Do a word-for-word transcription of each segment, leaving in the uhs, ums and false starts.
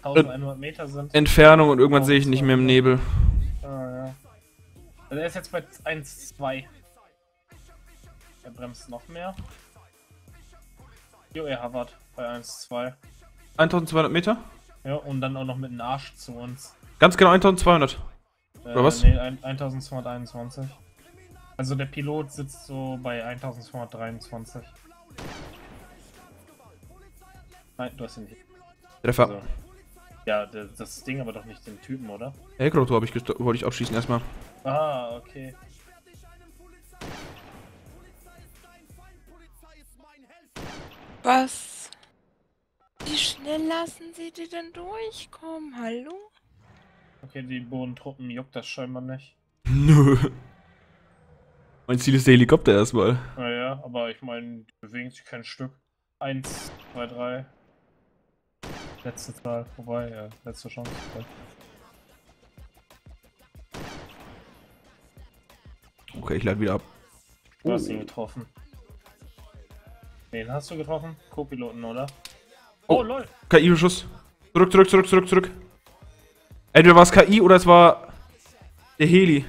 eintausendeinhundert Meter sind. Entfernung und irgendwann sehe ich nicht mehr im Nebel. Ah, ja. Also er ist jetzt bei eins Komma zwei. Er bremst noch mehr. Jo, er hovert bei eins Komma zwei. eintausendzweihundert Meter? Ja, und dann auch noch mit dem Arsch zu uns. Ganz genau eintausendzweihundert. Äh, Oder was? Nee, eintausendzweihunderteinundzwanzig. Also der Pilot sitzt so bei eintausendzweihundertdreiundzwanzig. Nein, du hast ihn nicht. Treffer. Also, ja, der, das Ding aber doch nicht den Typen, oder? Heckrotor habe ich gest- wollte ich abschießen erstmal. Ah, okay. Was? Wie schnell lassen Sie die denn durchkommen? Hallo? Okay, die Bodentruppen juckt das scheinbar nicht. Nö. Mein Ziel ist der Helikopter erstmal. Naja, aber ich meine, die bewegen sich kein Stück. Eins, zwei, drei. Letzte Zahl, vorbei, ja, letzte Chance. Vorbei. Okay, ich lade wieder ab. Du hast ihn getroffen. Wen hast du getroffen? Co-Piloten, oder? Oh, Oh. lol! K I-Beschuss. Zurück, zurück, zurück, zurück, zurück. Entweder war es K I oder es war der Heli.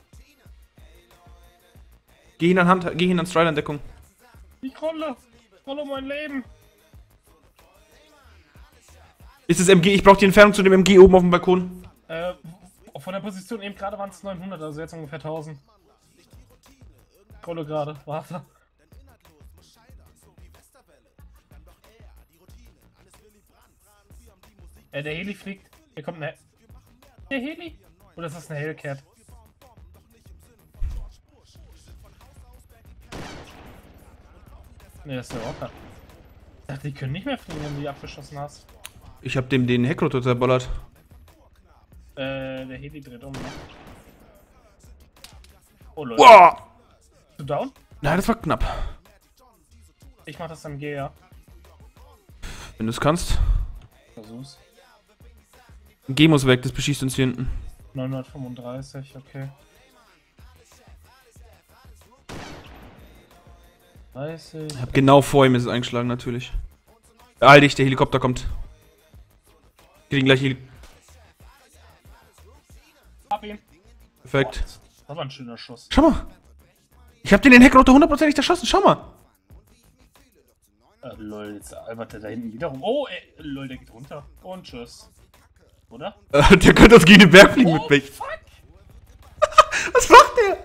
Geh hin an Hand, geh hin an Strider-Deckung. Ich rolle! Ich rolle um mein Leben! Ist das M G? Ich brauche die Entfernung zu dem M G oben auf dem Balkon. Äh, von der Position eben gerade waren es neunhundert, also jetzt ungefähr tausend. Ich rolle gerade, warte. Äh, der Heli fliegt. Hier kommt eine... Der Heli? Oder ist das eine Hellcat? Ne, das ist der Rocker. Ich dachte, die können nicht mehr fliegen, wenn du die abgeschossen hast. Ich hab dem den Heckrotor zerballert. Äh, der Heli dreht um, ne? Oh, Leute. Wow! Bist du down? Nein, das war knapp. Ich mach das M G, ja. Wenn du es kannst. Versuch's. M G muss weg, das beschießt uns hier hinten. neunhundertfünfunddreißig, okay. dreißig. Ich hab genau vor ihm ist es eingeschlagen, natürlich. Beeil dich, der Helikopter kommt. Wir kriegen gleich Heli. Hab ihn. Perfekt. Das war ein schöner Schuss. Schau mal. Ich hab den den Heckrotor hundertprozentig erschossen, schau mal. Äh, lol, jetzt albert der da hinten wieder rum. Oh, ey, lol, der geht runter. Und tschüss. Oder? Äh, der könnte uns gegen den Berg fliegen Oh, mit mich. fuck! Was macht der?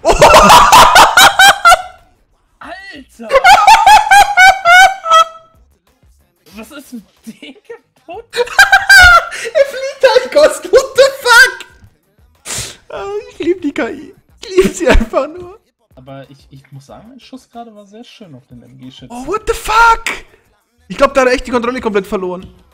Alter! Was ist mit dem kaputt? Er fliegt halt, Ghost, what the fuck? Ah, ich liebe die K I. Ich liebe sie einfach nur. Aber ich, ich muss sagen, mein Schuss gerade war sehr schön auf den M G-Schützen. Oh, what the fuck? Ich glaube, da hat er echt die Kontrolle komplett verloren.